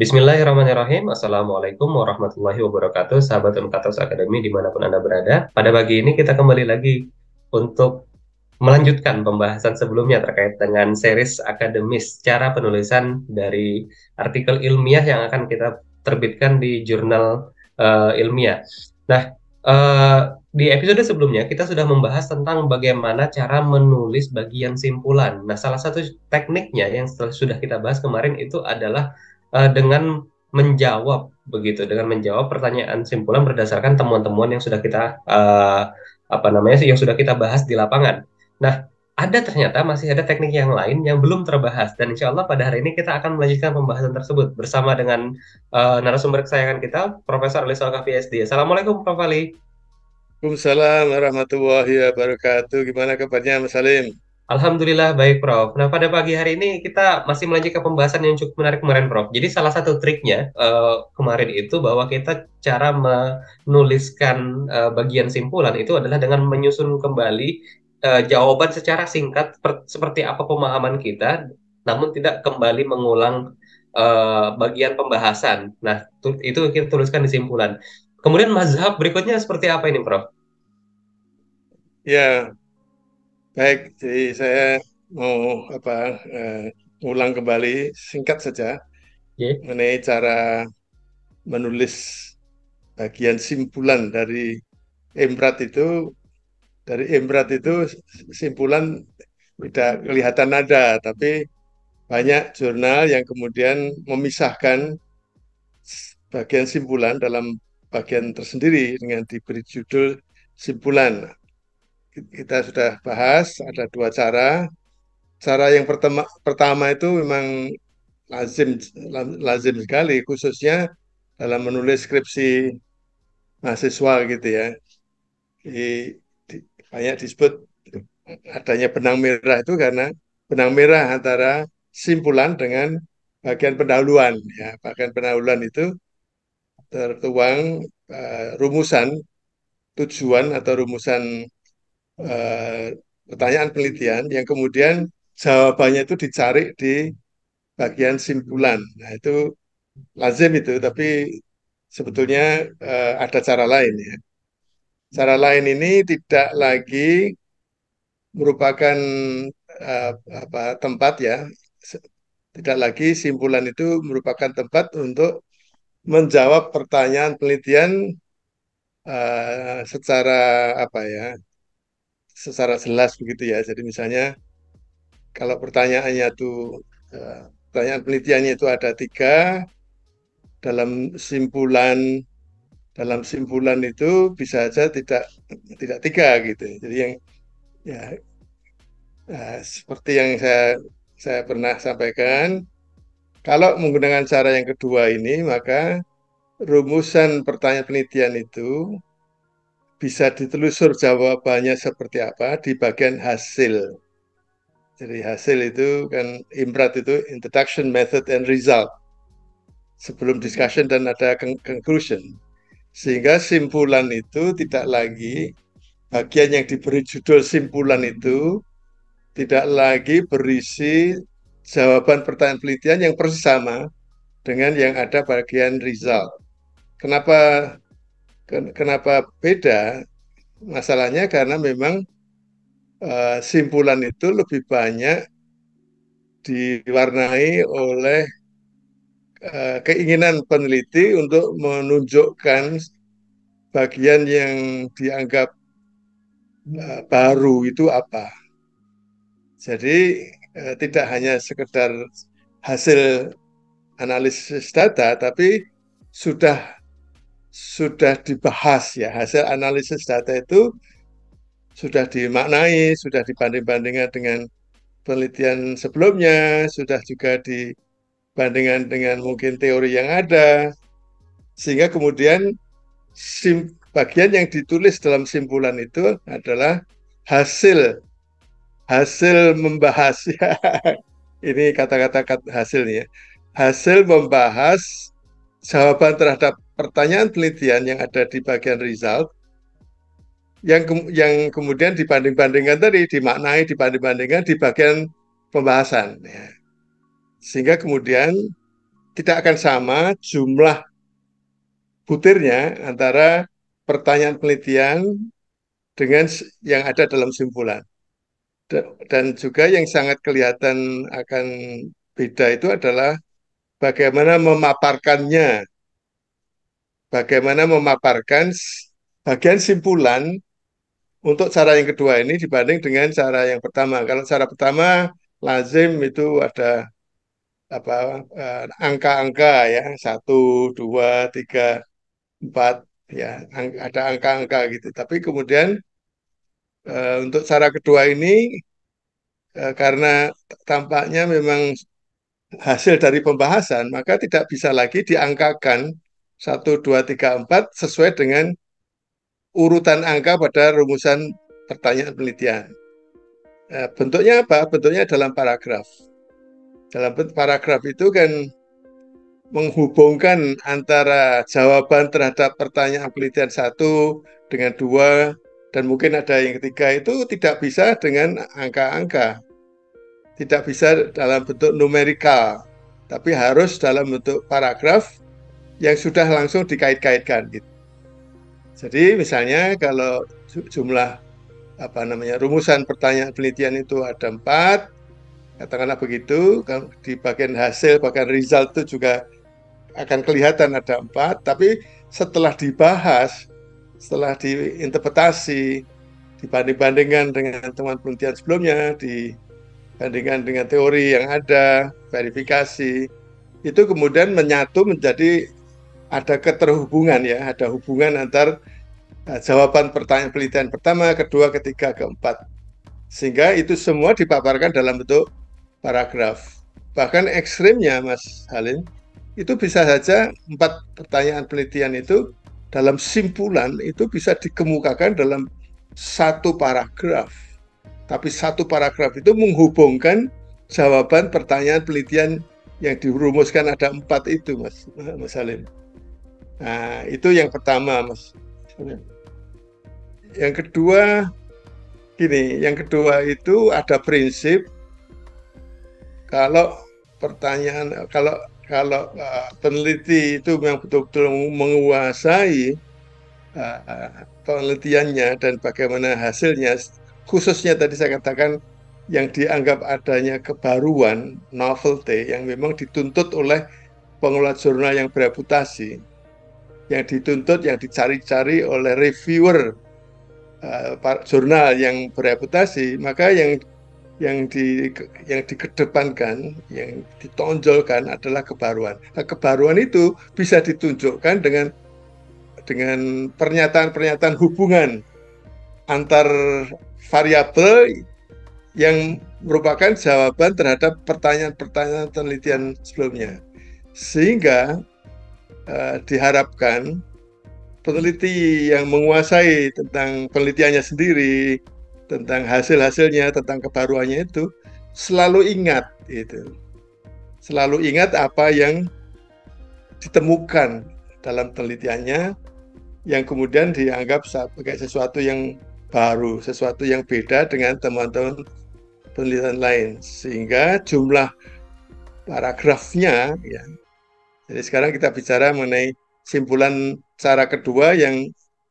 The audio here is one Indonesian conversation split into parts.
Bismillahirrahmanirrahim. Assalamualaikum warahmatullahi wabarakatuh. Sahabat Unkatos Akademi dimanapun Anda berada. Pada pagi ini kita kembali lagi untuk melanjutkan pembahasan sebelumnya terkait dengan series akademis cara penulisan dari artikel ilmiah yang akan kita terbitkan di jurnal ilmiah. Nah, eh, di episode sebelumnya kita sudah membahas tentang bagaimana cara menulis bagian simpulan. Nah, salah satu tekniknya yang sudah kita bahas kemarin itu adalah dengan menjawab begitu, dengan menjawab pertanyaan simpulan berdasarkan temuan-temuan yang sudah kita apa namanya sih yang sudah kita bahas di lapangan. Nah, ada ternyata masih ada teknik yang lain yang belum terbahas dan insya Allah pada hari ini kita akan melanjutkan pembahasan tersebut bersama dengan narasumber kesayangan kita, Profesor Ali Solka PhD. Assalamualaikum, Prof. Ali. Waalaikumsalam warahmatullahi wabarakatuh. Gimana kabarnya, Mas Salim? Alhamdulillah baik, Prof. Nah, pada pagi hari ini kita masih melanjutkan pembahasan yang cukup menarik kemarin, Prof. Jadi salah satu triknya kemarin itu bahwa kita cara menuliskan bagian simpulan itu adalah dengan menyusun kembali jawaban secara singkat seperti apa pemahaman kita, namun tidak kembali mengulang bagian pembahasan. Nah, itu kita tuliskan di simpulan. Kemudian mazhab berikutnya seperti apa ini, Prof? Ya, baik. Jadi saya mau apa ulang kembali singkat saja Oke. mengenai cara menulis bagian simpulan dari Emrat itu. Dari Emrat itu simpulan tidak kelihatan nada, tapi banyak jurnal yang kemudian memisahkan bagian simpulan dalam bagian tersendiri dengan diberi judul simpulan. Kita sudah bahas ada dua cara. Cara yang pertama itu memang lazim lazim sekali, khususnya dalam menulis skripsi mahasiswa gitu ya. Di, banyak disebut adanya benang merah itu karena benang merah antara simpulan dengan bagian pendahuluan. Ya, bagian pendahuluan itu tertuang rumusan tujuan atau rumusan pertanyaan penelitian yang kemudian jawabannya itu dicari di bagian simpulan. Nah, itu lazim itu, tapi sebetulnya ada cara lain ya. Cara lain ini tidak lagi merupakan tempat ya, tidak lagi simpulan itu merupakan tempat untuk menjawab pertanyaan penelitian secara apa ya, secara jelas begitu ya. Jadi misalnya kalau pertanyaannya itu pertanyaan penelitiannya itu ada tiga dalam simpulan dalam simpulan itu bisa saja tidak tidak tiga gitu. Jadi yang ya seperti yang saya pernah sampaikan, kalau menggunakan cara yang kedua ini maka rumusan pertanyaan penelitian itu bisa ditelusur jawabannya seperti apa di bagian hasil. Jadi hasil itu kan IMPRAT itu Introduction, Method, and Result. Sebelum discussion dan ada conclusion. Sehingga simpulan itu tidak lagi, bagian yang diberi judul simpulan itu tidak lagi berisi jawaban pertanyaan penelitian yang persis sama dengan yang ada bagian result. Kenapa kenapa beda? Masalahnya karena memang simpulan itu lebih banyak diwarnai oleh keinginan peneliti untuk menunjukkan bagian yang dianggap baru itu apa. Jadi tidak hanya sekedar hasil analisis data, tapi sudah sudah dibahas ya hasil analisis data itu sudah dimaknai, sudah dibanding-bandingkan dengan penelitian sebelumnya, sudah juga dibandingkan dengan mungkin teori yang ada, sehingga kemudian bagian yang ditulis dalam simpulan itu adalah hasil hasil membahas ya. Ini kata-kata hasilnya. Hasil membahas jawaban terhadap pertanyaan penelitian yang ada di bagian result yang kemudian dibanding-bandingkan tadi dimaknai dibanding-bandingkan di bagian pembahasan ya. Sehingga kemudian tidak akan sama jumlah butirnya antara pertanyaan penelitian dengan yang ada dalam simpulan. Dan juga yang sangat kelihatan akan beda itu adalah bagaimana memaparkannya, bagaimana memaparkan bagian simpulan untuk cara yang kedua ini dibanding dengan cara yang pertama. Kalau cara pertama lazim itu ada apa angka-angka ya, satu, dua, tiga, empat, ya ada angka-angka gitu. Tapi kemudian untuk cara kedua ini karena tampaknya memang hasil dari pembahasan, maka tidak bisa lagi diangkakan satu, dua, tiga, empat sesuai dengan urutan angka pada rumusan pertanyaan penelitian. Bentuknya apa? Bentuknya dalam paragraf. Dalam paragraf itu kan menghubungkan antara jawaban terhadap pertanyaan penelitian satu dengan dua, dan mungkin ada yang ketiga itu tidak bisa dengan angka-angka. Tidak bisa dalam bentuk numerikal, tapi harus dalam bentuk paragraf yang sudah langsung dikait-kaitkan. Gitu. Jadi misalnya kalau jumlah rumusan pertanyaan penelitian itu ada 4, katakanlah begitu, di bagian hasil, bahkan result itu juga akan kelihatan ada 4, tapi setelah dibahas, setelah diinterpretasi, dibanding-bandingkan dengan teman penelitian sebelumnya, dibandingkan dengan teori yang ada, verifikasi, itu kemudian menyatu menjadi ada keterhubungan ya, ada hubungan antar jawaban pertanyaan penelitian pertama, kedua, ketiga, keempat. Sehingga itu semua dipaparkan dalam bentuk paragraf. Bahkan ekstrimnya Mas Halim, itu bisa saja 4 pertanyaan penelitian itu dalam simpulan itu bisa dikemukakan dalam satu paragraf. Tapi satu paragraf itu menghubungkan jawaban pertanyaan penelitian yang dirumuskan ada 4 itu Mas Halim. Nah, itu yang pertama Mas. Yang kedua yang kedua itu ada prinsip kalau peneliti itu memang betul-betul menguasai penelitiannya dan bagaimana hasilnya, khususnya tadi saya katakan yang dianggap adanya kebaruan, novelty, yang memang dituntut oleh pengelola jurnal yang bereputasi, yang dituntut, yang dicari-cari oleh reviewer jurnal yang bereputasi, maka yang dikedepankan, yang ditonjolkan adalah kebaruan. Nah, kebaruan itu bisa ditunjukkan dengan pernyataan-pernyataan hubungan antar variabel yang merupakan jawaban terhadap pertanyaan-pertanyaan penelitian sebelumnya. Sehingga diharapkan peneliti yang menguasai tentang penelitiannya sendiri, tentang hasil-hasilnya, tentang kebaruannya itu selalu ingat itu. Selalu ingat apa yang ditemukan dalam penelitiannya yang kemudian dianggap sebagai sesuatu yang baru, sesuatu yang beda dengan teman-teman penelitian lain, sehingga jumlah paragrafnya ya. Jadi sekarang kita bicara mengenai simpulan cara kedua yang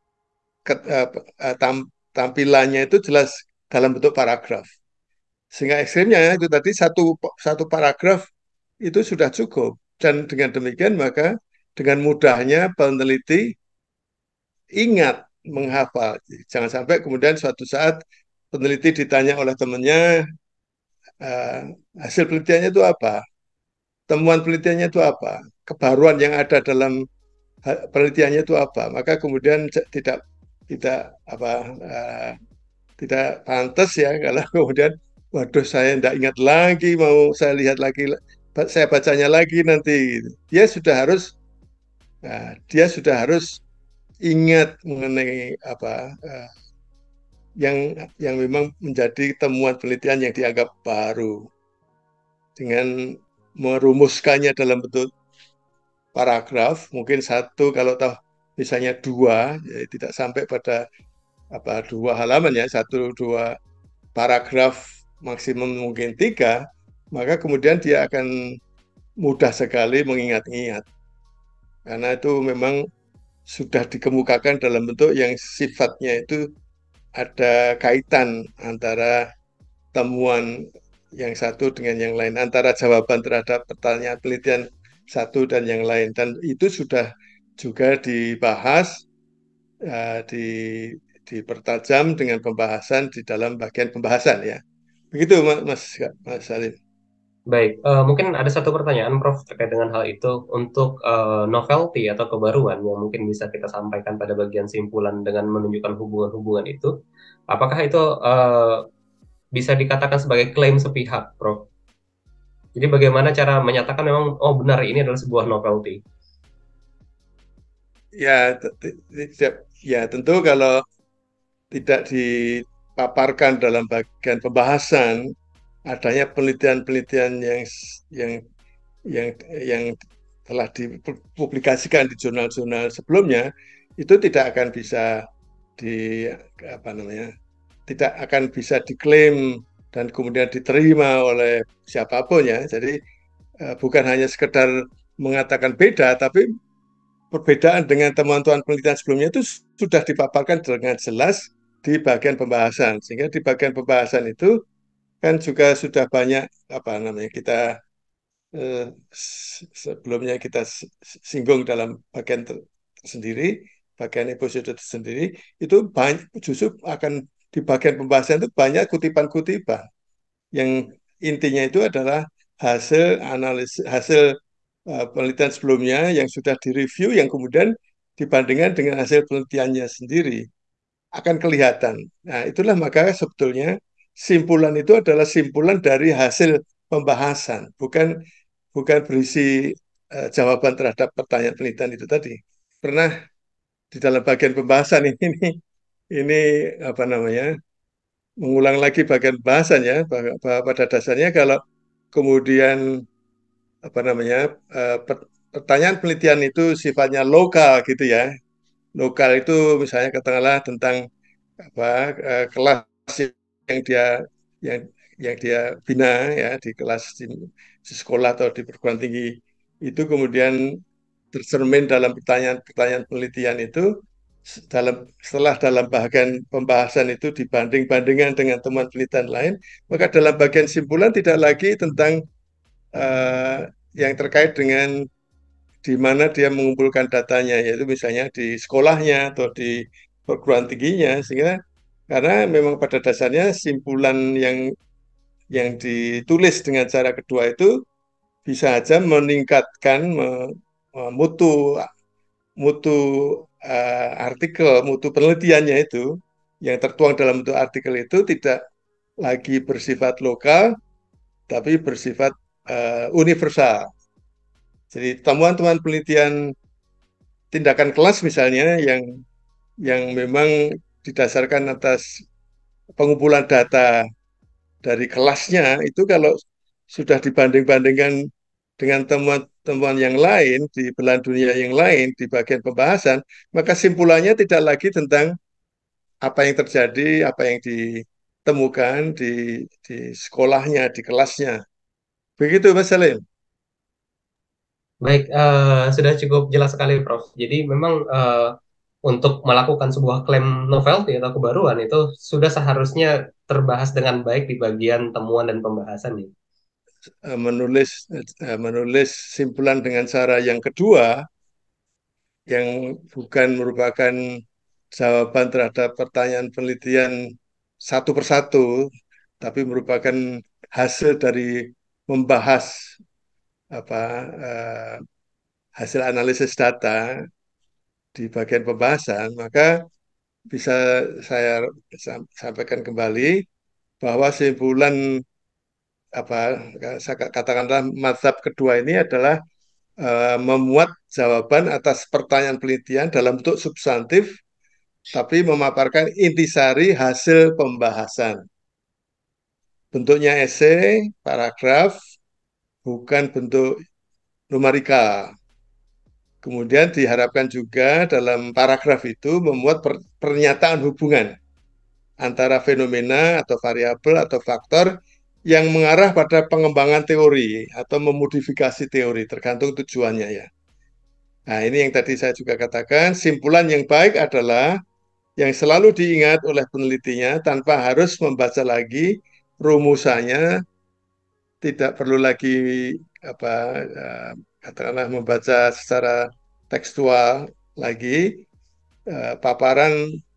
tampilannya itu jelas dalam bentuk paragraf. Sehingga ekstrimnya itu tadi satu paragraf itu sudah cukup. Dan dengan demikian maka dengan mudahnya peneliti ingat menghafal. Jangan sampai kemudian suatu saat peneliti ditanya oleh temannya hasil penelitiannya itu apa, temuan penelitiannya itu apa, kebaruan yang ada dalam penelitiannya itu apa, maka kemudian tidak tidak pantas ya kalau kemudian waduh saya tidak ingat lagi, mau saya lihat lagi, saya bacanya lagi nanti. Dia sudah harus ingat mengenai apa yang memang menjadi temuan penelitian yang dianggap baru dengan merumuskannya dalam bentuk paragraf, mungkin satu, kalau tahu misalnya dua, ya tidak sampai pada 2 halaman ya, 1-2 paragraf, maksimum mungkin 3, maka kemudian dia akan mudah sekali mengingat-ingat karena itu memang sudah dikemukakan dalam bentuk yang sifatnya itu ada kaitan antara temuan yang satu dengan yang lain, antara jawaban terhadap pertanyaan penelitian satu dan yang lain. Dan itu sudah juga dibahas, di dipertajam dengan pembahasan di dalam bagian pembahasan ya. Begitu Mas Salim. Baik, mungkin ada satu pertanyaan, Prof, terkait dengan hal itu. Untuk novelty atau kebaruan yang mungkin bisa kita sampaikan pada bagian simpulan dengan menunjukkan hubungan-hubungan itu, apakah itu bisa dikatakan sebagai klaim sepihak, Prof? Jadi bagaimana cara menyatakan memang, oh benar ini adalah sebuah novelty? Ya, ya tentu kalau tidak dipaparkan dalam bagian pembahasan, adanya penelitian-penelitian yang yang yang telah dipublikasikan di jurnal-jurnal sebelumnya itu tidak akan bisa di apa namanya, tidak akan bisa diklaim dan kemudian diterima oleh siapapun ya. Jadi bukan hanya sekedar mengatakan beda, tapi perbedaan dengan temuan-temuan penelitian sebelumnya itu sudah dipaparkan dengan jelas di bagian pembahasan. Sehingga di bagian pembahasan itu kan juga sudah banyak apa namanya kita sebelumnya kita singgung dalam bagian tersendiri, bagian episode tersendiri, itu banyak, justru akan di bagian pembahasan itu banyak kutipan-kutipan yang intinya itu adalah hasil analisis, hasil penelitian sebelumnya yang sudah direview, yang kemudian dibandingkan dengan hasil penelitiannya sendiri akan kelihatan. Nah, itulah maka sebetulnya simpulan itu adalah simpulan dari hasil pembahasan, bukan bukan berisi jawaban terhadap pertanyaan penelitian itu tadi. Pernah di dalam bagian pembahasan ini apa namanya, mengulang lagi bagian pembahasan ya, bahwa pada dasarnya kalau kemudian apa namanya, pertanyaan penelitian itu sifatnya lokal gitu ya. Lokal itu misalnya katakanlah tentang apa, kelas yang dia yang yang dia bina ya di kelas di sekolah atau di perguruan tinggi, itu kemudian tercermin dalam pertanyaan-pertanyaan penelitian itu setelah dalam bagian pembahasan itu dibanding-bandingkan dengan teman penelitian lain, maka dalam bagian simpulan tidak lagi tentang yang terkait dengan di mana dia mengumpulkan datanya, yaitu misalnya di sekolahnya atau di perguruan tingginya, sehingga karena memang pada dasarnya simpulan yang ditulis dengan cara kedua itu bisa saja meningkatkan mutu mutu artikel, mutu penelitiannya itu yang tertuang dalam bentuk artikel itu tidak lagi bersifat lokal, tapi bersifat universal. Jadi temuan-temuan penelitian tindakan kelas misalnya yang memang didasarkan atas pengumpulan data dari kelasnya itu kalau sudah dibanding-bandingkan dengan temuan-temuan yang lain di belahan dunia yang lain di bagian pembahasan, maka simpulannya tidak lagi tentang apa yang terjadi, apa yang ditemukan di sekolahnya, di kelasnya. Begitu Mas Salim. Baik, sudah cukup jelas sekali, Prof. Jadi memang untuk melakukan sebuah klaim novelty atau kebaruan itu sudah seharusnya terbahas dengan baik di bagian temuan dan pembahasan nih. Menulis simpulan dengan cara yang kedua yang bukan merupakan jawaban terhadap pertanyaan penelitian satu persatu, tapi merupakan hasil dari membahas apa hasil analisis data di bagian pembahasan, maka bisa saya sampaikan kembali bahwa simpulan apa katakanlah mazhab kedua ini adalah memuat jawaban atas pertanyaan penelitian dalam bentuk substantif, tapi memaparkan intisari hasil pembahasan. Bentuknya esai, paragraf, bukan bentuk numerikal. Kemudian diharapkan juga dalam paragraf itu memuat pernyataan hubungan antara fenomena atau variabel atau faktor yang mengarah pada pengembangan teori atau memodifikasi teori, tergantung tujuannya ya. Nah, ini yang tadi saya juga katakan, simpulan yang baik adalah yang selalu diingat oleh penelitinya tanpa harus membaca lagi rumusannya, tidak perlu lagi apa katakanlah membaca secara tekstual lagi, paparan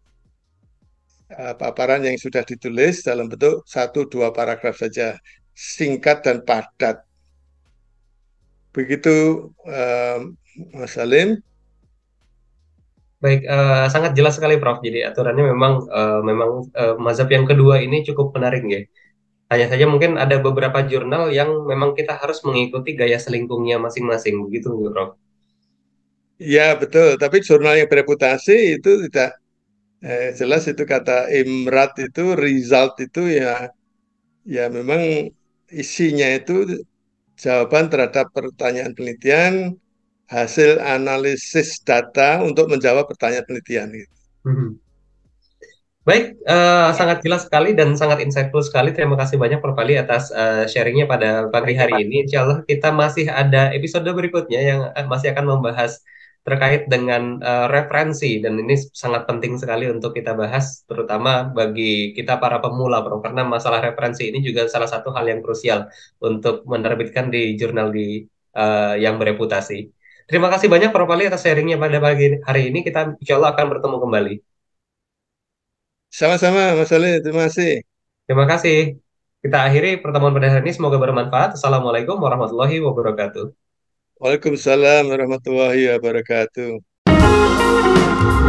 paparan yang sudah ditulis dalam bentuk satu dua paragraf saja, singkat dan padat. Begitu eh, Mas Salim. Baik, sangat jelas sekali Prof. Jadi aturannya memang mazhab yang kedua ini cukup menarik ya. Hanya saja mungkin ada beberapa jurnal yang memang kita harus mengikuti gaya selingkungnya masing-masing, begitu Prof. Ya betul, tapi jurnal yang bereputasi itu tidak jelas itu kata Imrat itu result itu ya ya memang isinya itu jawaban terhadap pertanyaan penelitian, hasil analisis data untuk menjawab pertanyaan penelitian gitu. Mhm. Baik, sangat jelas sekali dan sangat insightful sekali. Terima kasih banyak Prof. Ali atas sharingnya pada pagi hari ini. Insya Allah kita masih ada episode berikutnya yang masih akan membahas terkait dengan referensi dan ini sangat penting sekali untuk kita bahas, terutama bagi kita para pemula, Prof. Karena masalah referensi ini juga salah satu hal yang krusial untuk menerbitkan di jurnal yang bereputasi. Terima kasih banyak Prof. Ali atas sharingnya pada pagi hari ini. Kita insya Allah akan bertemu kembali. Sama-sama Mas Ali, terima kasih. Terima kasih. Kita akhiri pertemuan pada hari ini. Semoga bermanfaat. Assalamualaikum warahmatullahi wabarakatuh. Waalaikumsalam warahmatullahi wabarakatuh.